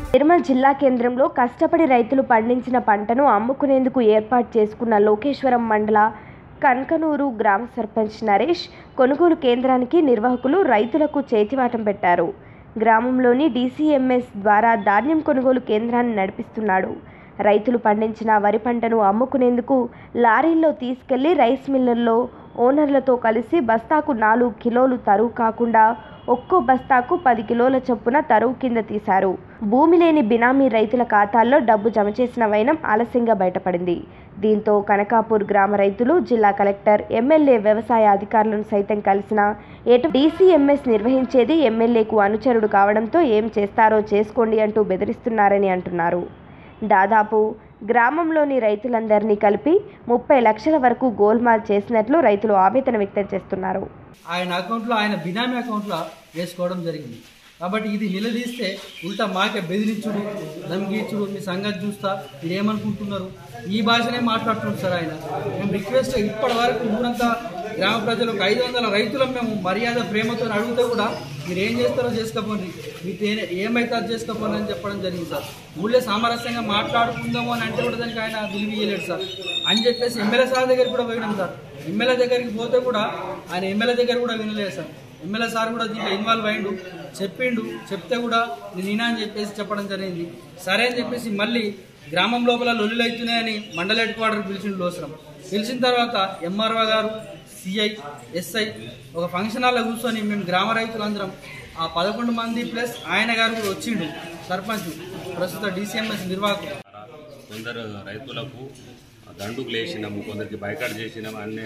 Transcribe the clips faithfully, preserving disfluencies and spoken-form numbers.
నిర్మల్ జిల్లా కేంద్రంలో కష్టపడి రైతులు పండించిన పంటను అమ్ముకునేందుకు ఏర్పాటు చేసుకున్న లోకేశ్వరం మండల కన్కనూరు గ్రామ సర్పంచ్ నరేష్ కొనుగోలు కేంద్రానికి నిర్వాహకులు రైతులకు చేతివాటం పెట్టారు. గ్రామంలోని డీసీఎంఎస్ ద్వారా ధాన్యం కొనుగోలు కేంద్రాన్ని నడిపిస్తున్నాడు. రైతులు పండించిన వరి పంటను అమ్ముకునేందుకు లారీల్లో తీసుకెళ్లి రైస్ మిల్లర్లో ఓనర్లతో కలిసి బస్తాకు నాలుగు కిలోలు తరువు కాకుండా ఒక్కో బస్తాకు పది కిలోల చొప్పున తరువు కింద తీశారు. భూమి లేని బినామీ రైతుల ఖాతాల్లో డబ్బు జమ చేసిన వైనం ఆలస్యంగా బయటపడింది. దీంతో కనకాపూర్ గ్రామ రైతులు జిల్లా కలెక్టర్, ఎమ్మెల్యే, వ్యవసాయ అధికారులను సైతం కలిసిన ఎటు డీసీఎంఎస్ నిర్వహించేది ఎమ్మెల్యేకు అనుచరుడు కావడంతో ఏం చేస్తారో చేసుకోండి అంటూ బెదిరిస్తున్నారని అంటున్నారు. దాదాపు గ్రామంలోని రైతులందరినీ కలిపి ముప్పై లక్షల వరకు గోల్మాల్ చేసినట్లు రైతులు ఆవేదన వ్యక్తం చేస్తున్నారు. ఆయన అకౌంట్లో ఆయన బినామీ అకౌంట్లో వేసుకోవడం జరిగింది. కాబట్టి ఇది నిలదీస్తే ఉల్టా మాకే బెదిరించుడు, ధమ్కిచ్చుడు, మీ సంగతి చూస్తా, మీరు ఏమనుకుంటున్నారు, ఈ భాషనే మాట్లాడుతున్నారు సార్ ఆయన. మేము రిక్వెస్ట్ ఇప్పటి వరకు ఊరంతా గ్రామ ప్రజలకు ఐదు వందల రైతులను మేము మర్యాద ప్రేమతో అడిగితే కూడా మీరు ఏం చేస్తారో చేసుకోపోండి, మీకు ఏమైతే అది చేసుకోపోండి అని చెప్పడం జరిగింది సార్. ఊళ్ళో సామరస్యంగా మాట్లాడుకుందాము అని అంటే కూడా దానికి ఆయన విలువయ్యలేడు సార్ అని చెప్పేసి ఎమ్మెల్యే సార్ దగ్గరికి కూడా పోయినాం సార్. ఎమ్మెల్యే దగ్గరికి పోతే కూడా ఆయన ఎమ్మెల్యే దగ్గర కూడా వినలేదు సార్. ఎమ్మెల్యే సార్ కూడా దీంట్లో ఇన్వాల్వ్ అయ్యిండు, చెప్పిండు, చెప్తే కూడా నేను ఈనా అని చెప్పేసి చెప్పడం జరిగింది. సరే అని చెప్పేసి మళ్ళీ గ్రామం లోపల లొల్లులు అవుతున్నాయని మండల హెడ్ క్వార్టర్ పిలిచిండు లోసరం. పిలిచిన తర్వాత ఎంఆర్ఓ గారు, సిఐ, ఎస్ఐ ఒక ఫంక్షన్ హాల్లో కూర్చొని మేము గ్రామ రైతులందరం ఆ పదకొండు మంది ప్లస్ ఆయన గారు కూడా వచ్చిండు, సర్పంచ్, ప్రస్తుత డీసీఎంఎస్ నిర్వాహకులు. కొందరు రైతులకు దండుకు లేచినాము, కొందరికి బైకాట్ చేసినాము అనే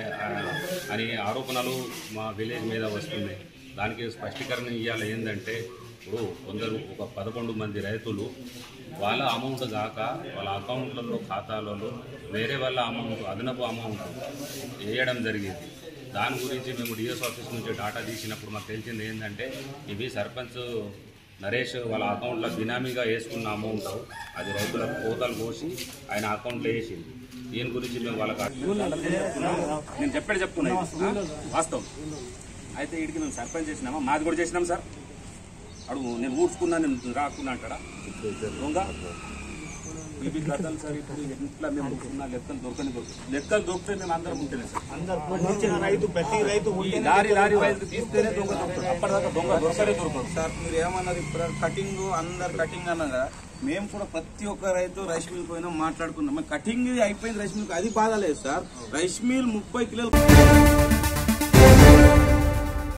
అని ఆరోపణలు మా విలేజ్ మీద వస్తున్నాయి. దానికి స్పష్టీకరణ ఇవ్వాలి. ఏంటంటే ఇప్పుడు కొందరు ఒక పదకొండు మంది రైతులు వాళ్ళ అమౌంట్ కాక వాళ్ళ అకౌంట్లలో, ఖాతాలలో వేరే వాళ్ళ అమౌంట్, అదనపు అమౌంట్ వేయడం జరిగింది. దాని గురించి మేము డిఎస్ ఆఫీస్ నుంచి డాటా తీసినప్పుడు మాకు తెలిసింది ఏంటంటే ఇవి సర్పంచ్ నరేష్ వాళ్ళ అకౌంట్లో బినామీగా వేసుకున్న అమౌంట్ అది రైతులకు కోతలు కోసి ఆయన అకౌంట్లో వేసింది. దీని గురించి మేము వాళ్ళకి నేను చెప్పాడు చెప్తున్నా వాస్తవం. అయితే వీడికి మేము సర్పంచ్ చేసినామా, మాది కూడా చేసినాం సార్. అడుగు నేను ఊడ్చుకున్నా, నేను రాకున్నా అంటాడా దొంగ? ఇవి కథలు సార్. ఇప్పుడు ఇంట్లో మేము ఉన్న లెక్కలు దొరకని దొరుకుతాయి. లెక్కలు దొరికితే మేము అందరం ఉంటేనే సార్. లారీ లారీ వైపు తీస్తేనే దొంగ దొరుకుతాడు. అప్పటిదాకా దొంగ దొరకనే దొరకదు సార్. మీరు ఏమన్నారు ఇప్పుడు కటింగ్, అందరు కటింగ్ అన్నదా? మేము కూడా ప్రతి ఒక్క రైతు రైస్ మిల్ పోయినా మాట్లాడుకున్నాం. కటింగ్ అయిపోయింది రైస్ మిల్, అది బాధ లేదు సార్. రైస్ మిల్ ముప్పై కిలోలు